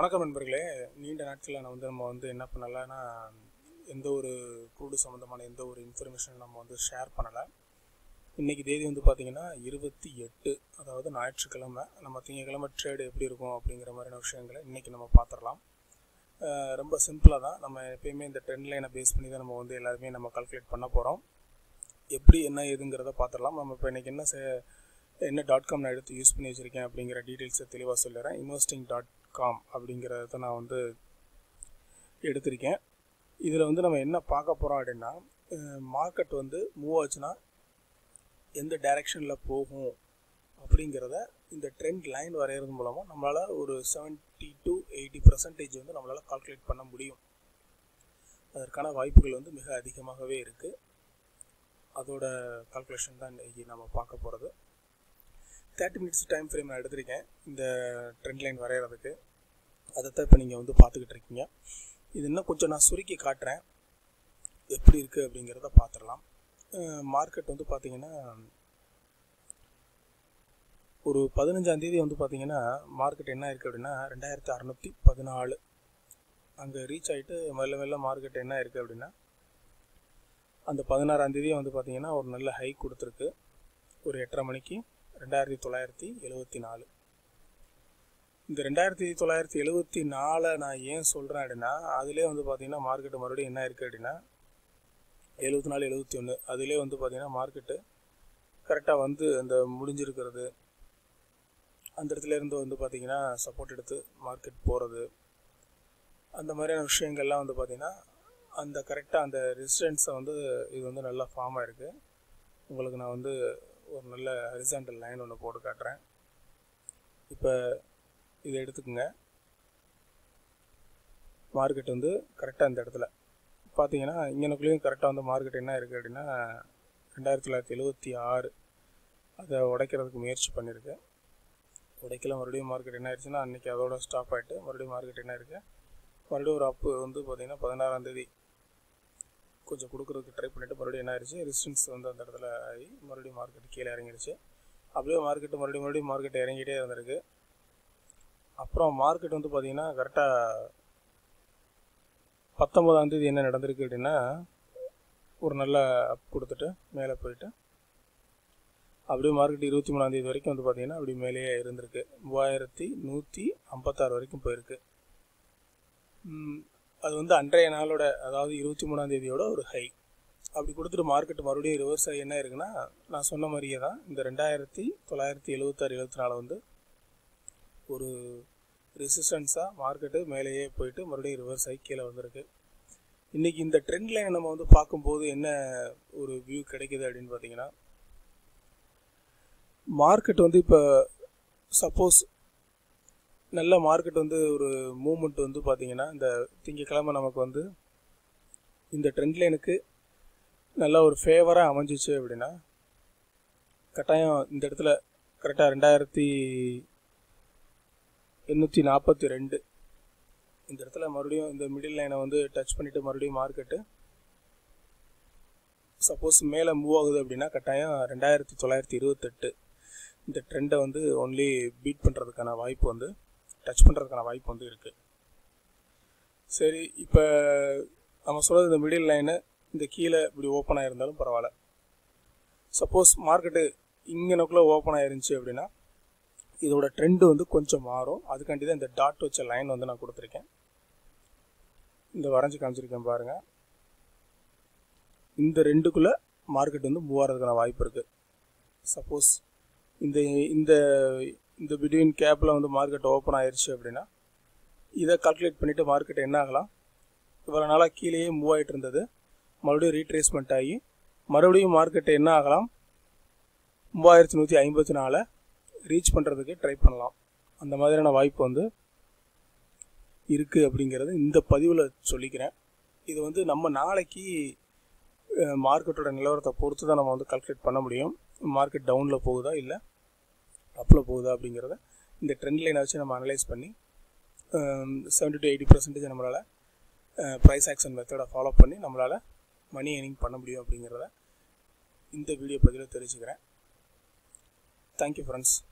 வணக்கம் நண்பர்களே. நீண்ட நாட்களில் நம்ம என்ன பண்ணலான்னா, எந்த ஒரு க்ரூடு சம்மந்தமான எந்த ஒரு இன்ஃபர்மேஷன் நம்ம ஷேர் பண்ணலை. இன்றைக்கி தேதி பார்த்திங்கன்னா 28, அதாவது ஞாயிற்றுக்கிழமை. நம்ம திங்கக்கிழமை ட்ரேடு எப்படி இருக்கும் அப்படிங்கிற மாதிரியான விஷயங்களை இன்றைக்கி நம்ம பார்த்துடலாம். ரொம்ப சிம்பிளாக தான். நம்ம எப்பயுமே இந்த ட்ரெண்ட் லைனை பேஸ் பண்ணி தான் நம்ம எல்லாருமே நம்ம கால்குலேட் பண்ண போகிறோம். எப்படி என்ன ஏதுங்கிறத பார்த்துடலாம். நம்ம இப்போ இன்றைக்கி என்ன .com நான் எடுத்து யூஸ் பண்ணி வச்சுருக்கேன் அப்படிங்கிற டீட்டெயில்ஸை தெளிவாக சொல்லிடுறேன். investing.com அப்படிங்கிறத நான் எடுத்திருக்கேன். இதில் நம்ம என்ன பார்க்க போகிறோம் அப்படின்னா, மார்க்கெட் மூவ் ஆச்சுன்னா எந்த டைரெக்ஷனில் போகும் அப்படிங்கிறத இந்த ட்ரெண்ட் லைன் வரைகிறது மூலமாக நம்மளால் ஒரு 70 to 80% நம்மளால் கால்குலேட் பண்ண முடியும். அதற்கான வாய்ப்புகள் மிக அதிகமாகவே இருக்குது. அதோட கால்குலேஷன் தான் இன்றைக்கி நம்ம பார்க்க போகிறது. 30 minutes டைம் ஃப்ரேம் நான் எடுத்திருக்கேன் இந்த ட்ரெண்ட் லைன் வரைகிறதுக்கு. அதைத்தான் இப்போ நீங்கள் பார்த்துக்கிட்டு இருக்கீங்க. இது இன்னும் கொஞ்சம் நான் சுருக்கி காட்டுறேன், எப்படி இருக்குது அப்படிங்கிறத பார்த்துடலாம். மார்க்கெட் பார்த்திங்கன்னா ஒரு 15ஆம் தேதி பார்த்திங்கன்னா மார்க்கெட் என்ன இருக்குது அப்படின்னா 2614 அங்கே ரீச் ஆகிட்டு மெல்ல மார்க்கெட் என்ன இருக்குது அப்படின்னா அந்த 16ஆம் தேதியை பார்த்திங்கன்னா ஒரு நல்ல ஹைக் கொடுத்துருக்கு. ஒரு 8:30 மணிக்கு 2974. இந்த 2974 நான் ஏன் சொல்கிறேன் அப்படின்னா, அதிலே பார்த்திங்கன்னா மார்க்கெட்டு மறுபடியும் என்ன இருக்குது அப்படின்னா 74, 71. அதிலே பார்த்திங்கன்னா மார்க்கெட்டு கரெக்டாக அந்த முடிஞ்சிருக்கிறது. அந்த இடத்துல இருந்து பார்த்திங்கன்னா சப்போர்ட் எடுத்து மார்க்கெட் போகிறது, அந்த மாதிரியான விஷயங்கள்லாம் பார்த்திங்கன்னா அந்த கரெக்டாக அந்த ரெசிஸ்டன்ஸை இது நல்லா ஃபார்ம் ஆகிருக்கு. உங்களுக்கு நான் ஒரு நல்ல ஹரிசாண்டல் லைன் ஒன்று போட்டு காட்டுறேன். இப்போ இதை எடுத்துக்கோங்க. மார்க்கெட் கரெக்டாக இந்த இடத்துல பார்த்தீங்கன்னா இங்கனக்குள்ளேயும் கரெக்டாக மார்க்கெட் என்ன இருக்குது அப்படின்னா 2976 அதை உடைக்கிறதுக்கு முயற்சி பண்ணியிருக்கு. உடைக்கல. மறுபடியும் மார்க்கெட் என்ன ஆயிடுச்சுன்னா அன்றைக்கி அதோட ஸ்டாப் ஆகிட்டு மறுபடியும் மார்க்கெட் என்ன இருக்குது, மறுபடியும் ஒரு அப்பு பார்த்திங்கன்னா 16ஆம் தேதி கொஞ்சம் கொடுக்குறதுக்கு ட்ரை பண்ணிவிட்டு மறுபடியும் என்ன ஆயிடுச்சு, ரெசிஸ்டன்ஸ் அந்த இடத்துல ஆகி மறுபடியும் மார்க்கெட் கீழே இறங்கிடுச்சு. அப்படியே மார்க்கெட்டு மறுபடியும் மார்க்கெட் இறங்கிட்டே இருந்திருக்கு. அப்புறம் மார்க்கெட் பார்த்திங்கன்னா கரெக்டாக 19ஆம் தேதி என்ன நடந்திருக்கு அப்படின்னா ஒரு நல்ல அப் கொடுத்துட்டு மேலே போயிட்டு அப்படியே மார்க்கெட் 23ஆம் தேதி வரைக்கும் பார்த்திங்கன்னா அப்படி மேலேயே இருந்திருக்கு. 3156 வரைக்கும் போயிருக்கு. அது அன்றைய நாளோட, அதாவது 23ஆம் தேதியோட ஒரு ஹை. அப்படி கொடுத்துட்டு மார்க்கெட் மறுபடியும் ரிவர்ஸ் ஆகி என்ன இருக்குன்னா, நான் சொன்ன மாதிரியே தான் இந்த 2976, 74 ஒரு ரெசிஸ்டன்ஸாக மார்க்கெட்டு மேலேயே போயிட்டு மறுபடியும் ரிவர்ஸ் ஆகி கீழே வந்திருக்கு. இன்றைக்கி இந்த ட்ரெண்ட் லைனை நம்ம பார்க்கும்போது என்ன ஒரு வியூ கிடைக்குது அப்படின்னு பார்த்தீங்கன்னா, மார்க்கெட் இப்போ சப்போஸ் நல்ல மார்க்கெட் ஒரு மூமெண்ட் பார்த்திங்கன்னா இந்த திங்கக்கிழமை நமக்கு இந்த ட்ரெண்ட் லைனுக்கு நல்ல ஒரு ஃபேவராக அமைஞ்சிச்சு அப்படின்னா கட்டாயம் இந்த இடத்துல கரெக்டாக 2842 இந்த இடத்துல மறுபடியும் இந்த மிடில் லைனை டச் பண்ணிவிட்டு மறுபடியும் மார்க்கெட்டு சப்போஸ் மேலே மூவ் ஆகுது அப்படின்னா கட்டாயம் 2928 இந்த ட்ரெண்டை ஒன்லி பீட் பண்ணுறதுக்கான வாய்ப்பு டச் பண்ணுறதுக்கான வாய்ப்பு இருக்குது. சரி, இப்போ நம்ம சொல்கிறது இந்த மிடில் லைனு இந்த கீழே இப்படி ஓப்பன் ஆகிருந்தாலும் பரவாயில்ல. சப்போஸ் மார்க்கெட்டு இங்கனக்குள்ளே ஓப்பன் ஆகிருந்துச்சு அப்படின்னா இதோட ட்ரெண்டு கொஞ்சம் மாறும். அதுக்காண்டி தான் இந்த டாட் வச்ச லைன் நான் கொடுத்துருக்கேன். இந்த வரைஞ்சி காமிச்சிருக்கேன் பாருங்கள். இந்த ரெண்டுக்குள்ளே மார்க்கெட் மூவ் ஆகிறதுக்கான வாய்ப்பு இருக்குது. சப்போஸ் இந்த இந்த இந்த பிட்வீன் கேப்பில் மார்க்கெட் ஓப்பன் ஆயிடுச்சு அப்படின்னா இதை கால்குலேட் பண்ணிவிட்டு மார்க்கெட் என்ன ஆகலாம், இவ்வளோ நாளாக கீழேயே மூவ் ஆகிட்டு இருந்தது மறுபடியும் ரீட்ரேஸ்மெண்ட் ஆகி மறுபடியும் மார்க்கெட் என்ன ஆகலாம் 3154 ரீச் பண்ணுறதுக்கு ட்ரை பண்ணலாம். அந்த மாதிரியான வாய்ப்பு இருக்குது அப்படிங்கிறது இந்த பதிவில் சொல்லிக்கிறேன். இது நம்ம நாளைக்கு மார்க்கெட்டோட நிலவரத்தை பொறுத்து தான் நம்ம கால்குலேட் பண்ண முடியும். மார்க்கெட் டவுனில் போகுதா இல்லை அப்பில் போகுதா அப்படிங்கிறத இந்த ட்ரெண்ட் லைனை வச்சு நம்ம அனலைஸ் பண்ணி 70 to 80% நம்மளால் ப்ரைஸ் ஆக்ஷன் மெத்தடை ஃபாலோ பண்ணி நம்மளால் மணி ஏர்னிங் பண்ண முடியும் அப்படிங்கிறத இந்த வீடியோ பதிவில் தெரிவிச்சுக்கிறேன். Thank you friends.